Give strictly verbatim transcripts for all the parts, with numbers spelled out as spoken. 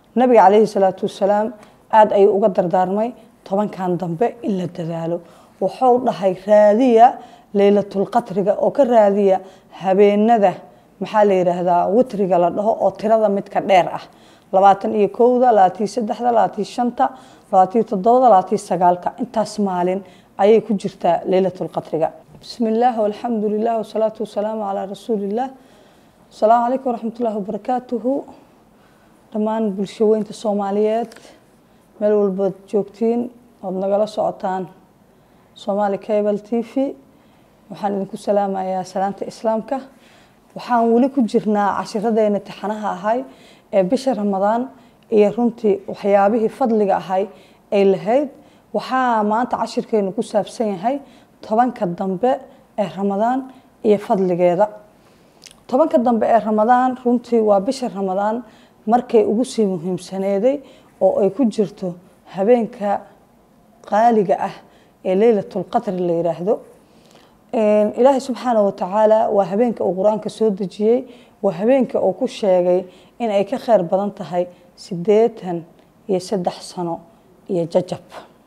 nabiga calayhi salaatu wasalaam aad ayuu uga dardaarmay tobankan dambe in la dadaalo. wuxuu dhahay raadiya laylatul qadriga oo ka raadiya habeenada maxaa la yiraahdaa witriga la dhaho oo tirada midka dheer ah labaatan iyo kowda labaatan iyo saddexda labaatan iyo shanta labaatan iyo toddobada labaatan iyo sagaalka intaas maalin ayay ku jirtaa laylatul qadriga. bismillaah walxamdulillaah wasalaatu wasalaamu calaa rasuulillaah. asalaamu calaykum waraxmatullaahi wabarakaatuhu. dhammaan bulshaweynta Soomaaliyeed meel walba joogtiin oo nagala socotaan Somali Cable T V waxaan idinku salaamayaa salaanta islaamka. waxaan wali ku jirnaa cashiradeena imtixaanaha ahay ee bisha Ramadaan iyo runtii waxyaabihii fadliga ahay ay lahayd. waxaa maanta cashirkeenu ku saabsan yahay tobanka dambe ee Ramadaan iyo fadligeeda. tobanka dambe ee Ramadaan runtii waa bisha Ramadaan markay ugu sii muhiimsaneeday oo ay ku jirto habeenka qaaliga ah ee laylatul qadr la yiraahdo. ilaahay subxaanahu wa tacaala waa habeenka uu quraanka soo dejiyay, waa habeenka uu ku sheegay in ay ka khayr badan tahay siddeetan iyo saddex sano iyo jajab.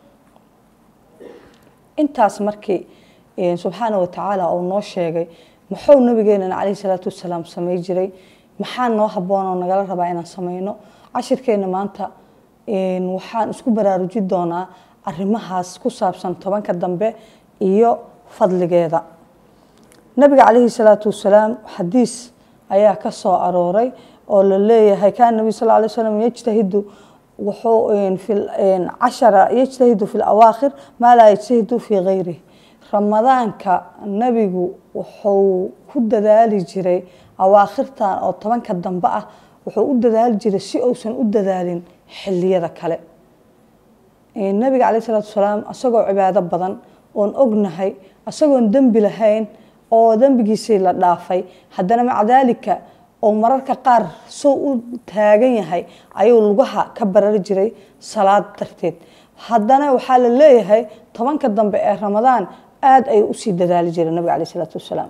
intaas markii subxaanahu wa tacaala uu noo sheegay muxuu nabigeena calayhi salaatu wasalaam samay jiray, maxaa noo habboon oo nagala rabaa inaan sameyno. cashirkeena maanta waxaan isku baraarujin doonaa arrimahaas ku saabsan tobanka dambe iyo fadligeeda. nabiga calayhi salaatu wasalaam xadiis ayaa ka soo arooray oo la leeyahay kaan nabi sallallahu alayhi wasallam yajtahidu wuxuu fi cashara yajtahidu fi al-awaakhir ma la yajtahidu fi ghayrihi. ramadaanka nabigu wuxuu ku dadaali jiray awaakhirtan oo tobanka dambe ah wuxuu u dadaali jiray si uusan u dadaalin xilliyada kale. nabiga calayhi salaatu wasalaam asagoo cibaado badan oon ognahay asagoon dambi lahayn oo dambigiisii la dhaafay haddana maca daalika oo mararka qaar soo u taagan yahay ayuu lugaha ka barari jiray salaad darteed. haddana waxaa la leeyahay tobanka dambe ee Ramadaan aad ayuu u sii dadaali jiray nabiga calayhi salaatu wasalaam.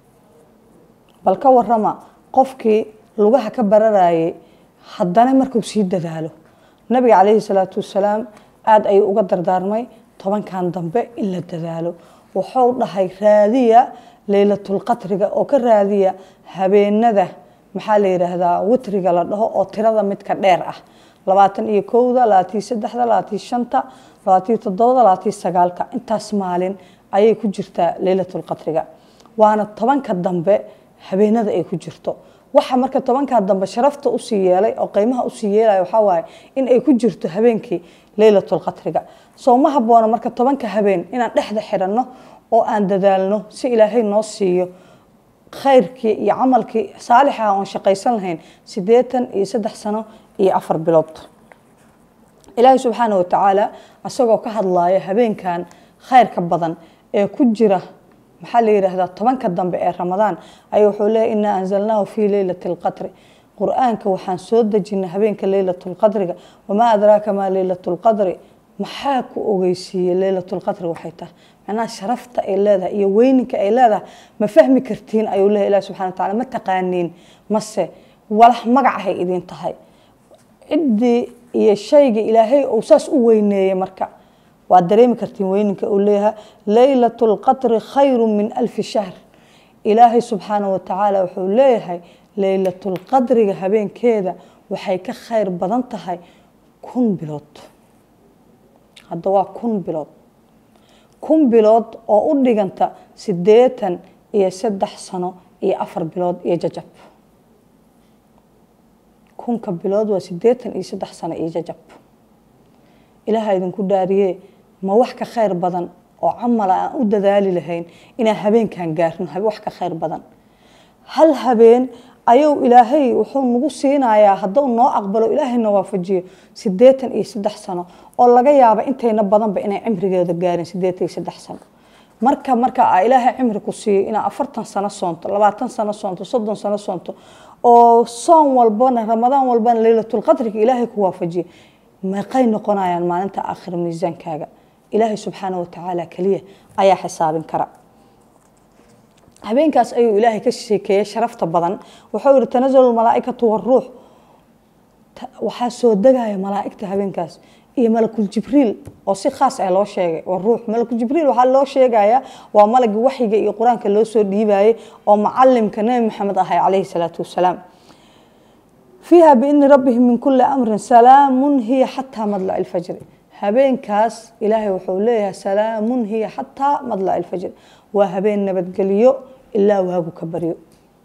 bal ka warrama qofkii lugaha ka bararayay haddana markuu sii dadaalo. nabiga calayhi salaatu wasalaam aad ayuu uga dardaarmay tobankan dambe in la dadaalo. wuxuu dhahay raadiya laylatul qadriga oo ka raadiya habeenada maxaa la yiraahdaa witriga la dhaho oo tirada midka dheer ah labaatan iyo kowda labaatan iyo saddexda labaatan iyo shanta labaatan iyo toddobada labaatan iyo sagaalka intaas maalin ayay ku jirtaa laylatul qadriga. waana tobanka dambe habeenada ay ku jirto. waxa marka tobanka dambe sharafta u sii yeelay oo qiimaha u sii yeelay waxa waaye in ay ku jirto habeenkii laylatul qadriga. soo ma habboona marka tobanka habeen inaan dhexda xiranno oo aan dadaalno si ilaahay noo siiyo khayrkii iyo camalkii saalix ah oo shaqaysan lahayn siddeetan iyo saddex sano iyo afar bilood. ilaahay subxaanahu wa tacaala asagoo ka hadlaaya habeenkan khayrka badan ee ku jira maxaa la yiraahdaa tobanka dambe ee Ramadaan ayuu wuxuu leeyahay inna anzalnaahu fi laylatil qadri. quraanka waxaan soo dejinay habeenka laylatul qadriga. wama adraaka ma laylatul qadri. maxaa ku ogeysiiyay laylatul qadri waxay tahay macnaha sharafta ay leedahay iyo weyninka ay leedahay ma fahmi kartiin ayuu leeyahay ilaahay subxaanahu wa tacaala ma taqaaniin mase walax magac ay idin tahay cidii iyo shayga ilaahay uu saas u weyneeyay marka waa dareemi kartiin weyninka uu leeyahay laylatul qadri khayrun min alf shahr. ilaahay subxaanahu wa tacaala wuxuu leeyahay laylatul qadriga habeenkeeda waxay ka khayr badan tahay kun bilood. hadda waa kun bilood kun bilood oo u dhiganta siddeetan iyo saddex sano iyo afar bilood iyo jajab. kunka bilood waa siddeetan iyo saddex sano iyo jajab. ilaahay idinku dhaariye ma wax ka khayr badan oo camal aan u dadaali lahayn inaan habeenkan gaarno wax ka khayr badan. hal habeen ayuu ilaahay wuxuu nagu siinayaa hadduu noo aqbalo ilaahayna waafajiyo siddeetan iyo saddex sano oo laga yaabo intayna badanba inay cimrigeeda gaarin siddeetan iyo saddex sano. marka marka ilaahay cimri ku siiyo inaa afartan sano soonto labaatan sano soonto soddon sano soonto oo soon walbana Ramadaan walbana laylatul qadriga ilaahay ku waafajiyo meeqay noqonayaan maalinta aakhir miisaankaaga. ilaahay subxaanahu wa tacaala kaliya ayaa xisaabin kara. habeenkaas ayuu ilaahay ka sheekeeyay sharafta badan wuxuu yiri tanazzalu malaa'ikatu war ruux waxaa soo degaya malaa'igta habeenkaas iyo malakul jibriil oo si khaas ah loo sheegay oo ruux malakul jibriil waxa loo sheegaya waa malagi waxiga iyo quraanka loo soo dhiibaayay oo macallimka nabi maxamed ahay calayhi salaatu wasalaam fiiha bi'idni rabbihim min kulli amrin salaamun hiya xataa madlaci alfajri habeenkaas ilaahay wuxuu leeyahay salaamun hiya xataa madlaci alfajri waa habeen nabadgeliyo ilaa waagu ka baryo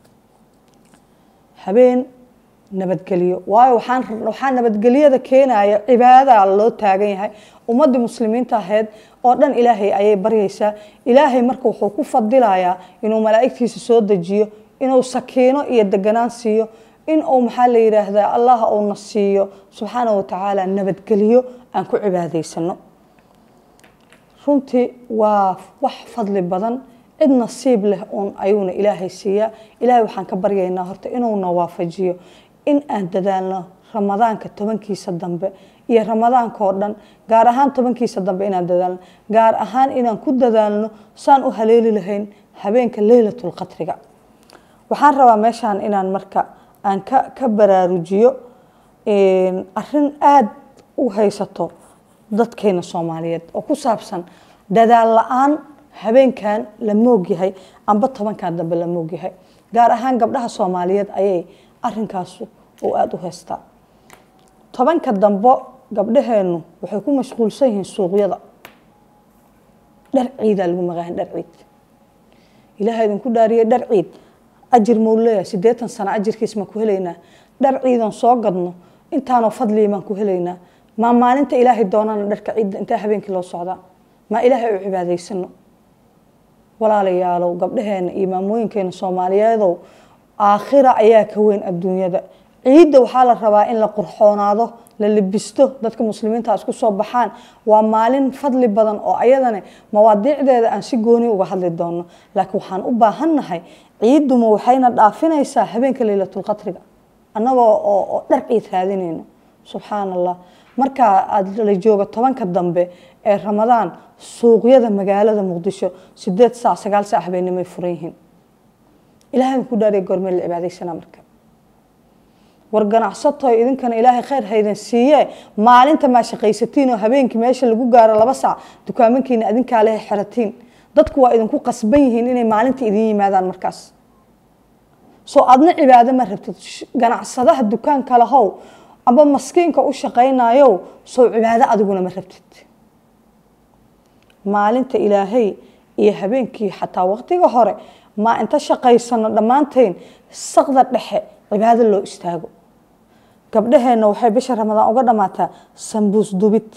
habeen nabadgeliyo waayo waxaan waxaan nabadgeliyada keenaya cibaadada loo taagan yahay ummadda muslimiinta ahayd oo dhan ilaahay ayay baryaysaa ilaahay marka wuxuu ku fadilayaa inuu malaa'igtiisa soo dejiyo inuu sakiino iyo deganaan siiyo in uu maxaa la yiraahdaa allah uu nasiiyo subhanahu wa ta'ala nabadgeliyo aan ku cibaadaysano runtii waa wax fadli badan cid nasiib leh oon ayuuna ilaahay siiya ilaahay waxaan ka baryaynaa horta inuu na waafajiyo in aan dadaalno ramadaanka tobankiisa dambe iyo ramadaanka oo dhan gaar ahaan tobankiisa dambe inaan dadaalno gaar ahaan inaan ku dadaalno saan u haleeli lahayn habeenka laylatul qadriga waxaan rabaa meeshaan inaan marka aan ka ka baraarujiyo in arrin aad u haysato dadkeena Soomaaliyeed oo ku saabsan dadaal la'aan habeenkan la moogyahay amba tobankan dambe la moogyahay gaar ahaan gabdhaha Soomaaliyeed ayay arrinkaas oo aad u haystaa tobanka dambe gabdhaheenu waxay ku mashquulsan yihiin suuqyada dhar ciid lagu magacan dhar ciid ilaahay idin ku dhaariyay dhar ciid ajir mawlaya siddeetan sano ajirkiis ma ku helaynaa dhar ciidan soo gadno intaanoo fadli ma ku helaynaa ma maalinta ilaahay doonana dharka ciid inta habeenkii loo socdaa ma ilaahay u cibaadaysano walaalayaalow gabdhaheena iyo maamooyinkeena Soomaaliyeed aakhira ayaa ka weyn adduunyada ciidda waxaa la rabaa in la qurxoonaado la libisto dadka muslimiinta isku soo baxaan waa maalin fadli badan oo ayadana mawaadiicdeeda aan si gooni uga hadli doono laakiin waxaan u baahanahay ciiddu ma waxayna dhaafinaysaa habeenka laylatul qadriga annagoo oo dhar ciid raadinayno subxaanallah marka aad la joogo tobanka dambe ee ramadaan suuqyada magaalada muqdisho sideed saac sagaal saac habeenimo furan yihiin ilaahay ku dhaarey goormeel la cibaadaysana marka war ganacsato idinkana ilaahay khayr haydan siiye maalinta ma shaqaysatiin oo habeenkii meesha lagu gaaro laba saac dukaamankiina idinka leh xiratiin dadku waa idinku qasban yihiin inay maalinta idin yimaadaan markaas soo adna cibaado ma rabtid ganacsadaha dukaanka lahow aba maskiinka u shaqeynaayo soo cibaado adiguna ma rabtid maalinta ilaahay iyo habeenkii xataa waqtiga hore ma inta shaqaysano dhamaanteen saqda dhexe cibaado loo istaago gabdhaheena waxay bisha ramadaan uga dhamaataa sambuus dubid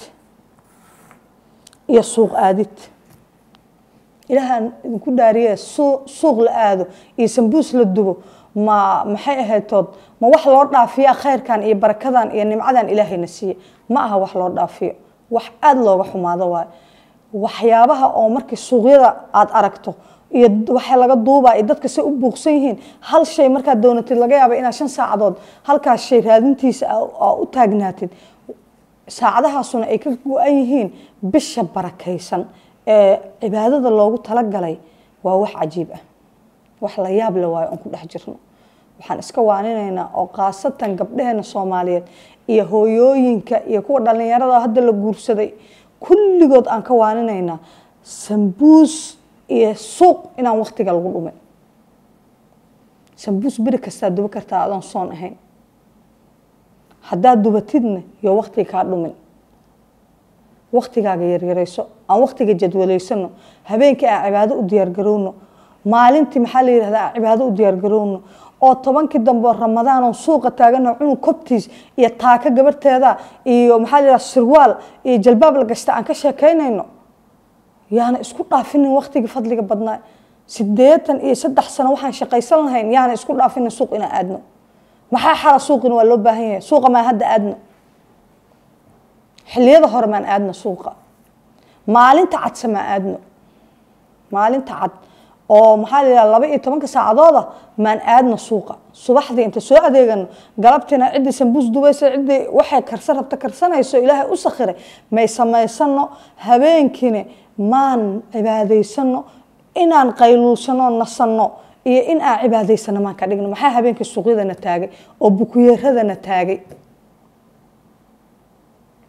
iyo suuq aadid ilaahan idinku dhaariyay suuq la aado iyo sambuus la dubo ma maxay ahaatood ma wax loo dhaafiyo khayrkan iyo barakadan iyo nimcadan ilaahayna siiye ma aha wax loo dhaafiyo wax aad looga xumaado waa waxyaabaha oo markii suuqyada aad aragto iyo waxa laga duubaa ee dadka si u buuqsan yihiin hal shay marka doonatid laga yaabo inaad shan saacadood halkaas shay raadintiisa u taagnaatid saacadahaasuna ay ka go'an yihiin bisha barakaysan ee cibaadada loogu tala galay waa wax cajiib ah wax la yaab leh waa aan ku dhex jirno waxaan iska waaninaynaa oo qaasatan gabdhaheena Soomaaliyeed iyo hooyooyinka iyo kuwa dhalinyarada hadda la guursaday kulligood aan ka waaninaynaa sambuus iyo suuq inaan waqtiga lagu dhumin sambuus bir kasta duba kartaa adan soon ahayn hadaa dubatidna iyo waqtiga ka dhumin waqtigaaga yar yareyso aan waqtiga jadwaleysano habeenkii aan cibaado u diyaar garowno maalintii maxaa la yiraahdaa cibaado u diyaar garowno oo tobankii dambe ramadaan oo suuqa taagana cunug kobtiis iyo taaka gabarteeda iyo maxaa la yiraahdaa sirwaal iyo jalbaab la gashta aan ka sheekeynayno yaana isku dhaafin waqtiga fadliga badnaa siddeetan iyo saddex sano waxaan shaqaysan lahayn yaana isku dhaafin suuq ina aadno maxaa xala suuqina waa loo baahan yahay suuqa ma hadda aadno xilliyada hore maan aadno suuqa maalinta cad sama aadno maalinta cad oo maxaa la yiraahdaa laba iyo toban saacadooda maan aadno suuqa subaxdii inta soo adeegano galabtina cidii sambuus dubaysa cidii waxay karsan rabta karsanayso ilaahay u sakhiray may samaysano habeenkina maan cibaadaysano inaan qayluusano nasano iyo in aan cibaadaysano maan ka dhigno maxaa habeenkii suuqyadana taagay oo bukuyeeradana taagay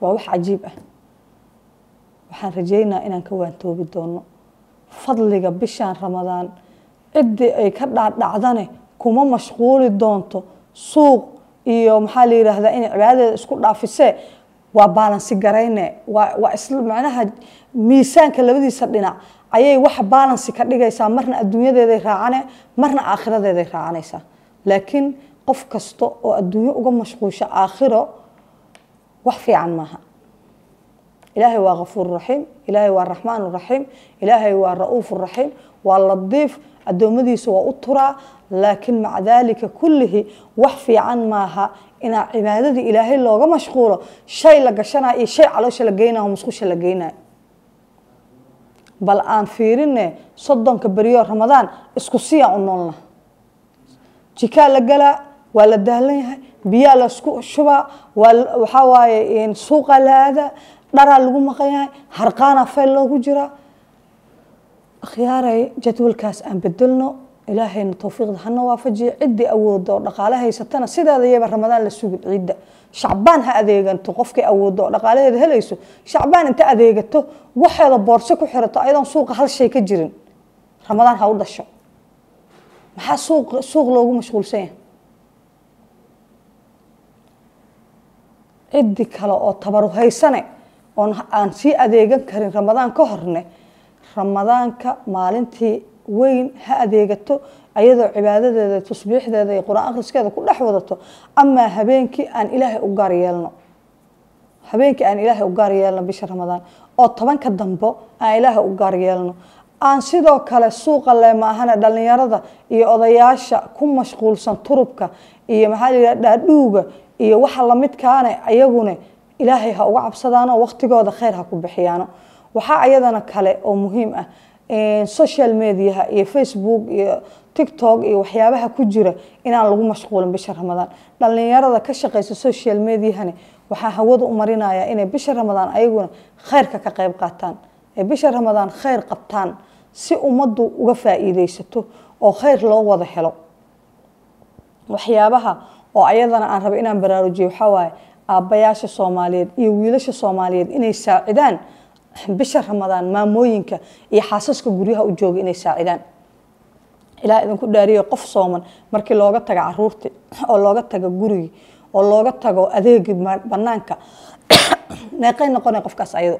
ووح عجيب وحن رجينا إن كوان توبي دونه فضلك بشان رمضان عدي أي كرد عدانه كوما مشغول دونتو سوق iyo maxaa la yiraahdaa in cibaadada isku dhaafisay waa balance gareeyne waa waa isla macnaha miisaanka labadiisa dhinac ayay wax balance ka dhigaysaa marna adduunyadeeda raacane marna aakhiradeeda raacanaysa laakiin qof kasto oo adduunyo uga mashquulsha aakhiro wax fiican maaha ilaahay waa ghafuur rahiim ilaahay waa raxmaan rahiim ilaahay waa ra'uuf rahiim waa latiif adoomadiisa waa u turaa لكن مع ذلك كله وحفي عن ماها إن عبادة إلهي لوغا مشغولة شيء لقشنا إيه شيء علوش لقينا ومسخوش لقينا بل آن فيرين صدن كبريو رمضان اسكسية عنونا جيكا لقلا ولا دهلين بيا لسكو شبا وحاواي سوق هذا نرى لغو مقايا هرقانا فيل لوغو جرا خياري جدول كاس أن بدلنا إلهي التوفيق دحنا وافجي عدي أود دور دقالها يستنا سيدا ذي رمضان للسوق عدة شعبان هذا أنت قفك أود دور دقالها هذا ليسو شعبان أنت أذيقته وحيد بورسك وحرت أيضا سوق هالشيء كجرين رمضان هود الشو ما سوق سوق لوجو مشغول سين عدي كلا أو تبرو هاي سنة أن أنسي أذيقن كرين رمضان كهرنة رمضان كمالنتي وين هاديغتو ايادو عبادته تصبيحده قران اخرسكده ku dhax wadato ama habeenkii aan ilaahay u gaar yeelno habeenkii aan ilaahay u gaar yeelno bisha ramadaan oo tobanka dambo aan ilaahay u gaar yeelno aan sidoo kale suuqa leemaahana dhalinyarada iyo odayaasha ku mashquulsan turubka iyo maxaa la yiraahdaa dhuuga iyo waxa la mid kaana ayaguna ilaahay ha uga cabsadaan oo waqtigooda khayr ha ku bixiyaan waxa ayadana kale oo muhiim ah social media iyo Facebook iyo TikTok iyo waxyaabaha ku jira inaan lagu mashquulin bisha Ramadaan dhalinyarada ka shaqeysa social media hani waxa hawada u marinaya inay bisha Ramadaan ayaguna khayrka ka qayb qaataan ee bisha Ramadaan khayr qabtaan si umadu uga faa'iideysato oo khayr loo wada helo waxyaabaha oo ayadana aan rabo inaan baraarujiyo waxa waaye aabayaasha Soomaaliyeed iyo wiilasha Soomaaliyeed inay saacidaan bisha Ramadaan maamooyinka iyo xaasaska guriyaha u jooga inay saacidaan ilaa idin ku dhaariyo qof sooman markii looga tago caruurta oo looga tago guriga oo looga tago adeeg banaanka neeqay noqonay qofkaas ayado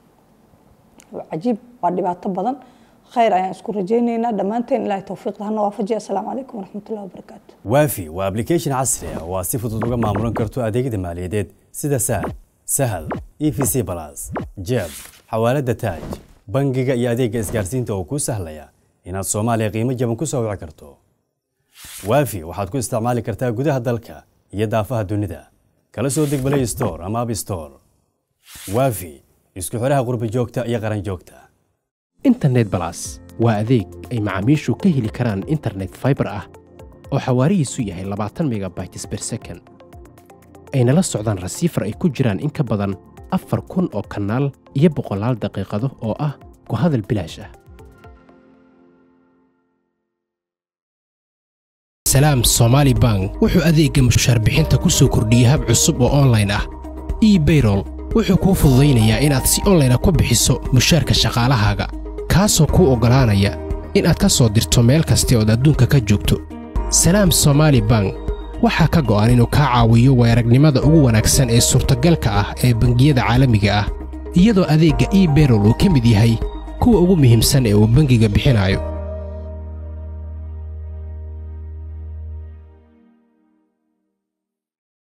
wajiib waa dhibaato badan khayr ayaan isku rajaynaynaa dhamaanteen ilaahay tawfiiq hana waafajiyo assalaamu calaykum waraxmatullaahi wabarakaatuh waafi waa application casri ah oo si fudud uga maamulan karto adeegyada maaliyadeed sida sahal sahal E V C Plus jeb xawaalada taaj bangiga iyo adeegga isgaarsiinta oo ku sahlaya inaad Soomaaliya qiimo jaban ku soo wici karto waafi waxaad ku isticmaali kartaa gudaha dalka iyo daafaha dunida kala soo deg Play Store ama App Store waafi isku xiraha qurbi joogta iyo qaran joogta internet plus waa adeeg ay macaamiishu ka heli karaan internet fiber ah oo xawaarihiisu yahay labaatan megabytes per second ayna la socdaan receiver ay ku jiraan in ka badan afar kun oo kanaal iyo boqolaal daqiiqado oo ah ku hadal bilaash ah Salaam Somali Bank wuxuu adeegga mushaar bixinta ku soo kordhiyay hab cusub oo online ah e-payroll wuxuu kuu fududeynayaa inaad si online ah ku bixiso mushaarka shaqaalahaaga kaasoo kuu ogolaanaya inaad ka soo dirto meel kasta oo adduunka ka joogto Salaam Somali Bank waxaa ka go'an inuu ka caawiyo weeragnimada ugu wanaagsan ee suurtagalka ah ee bangiyada caalamiga ah iyadoo adeegga e-payroll uu ka mid yahay kuwa ugu muhiimsan ee uu bangiga bixinayo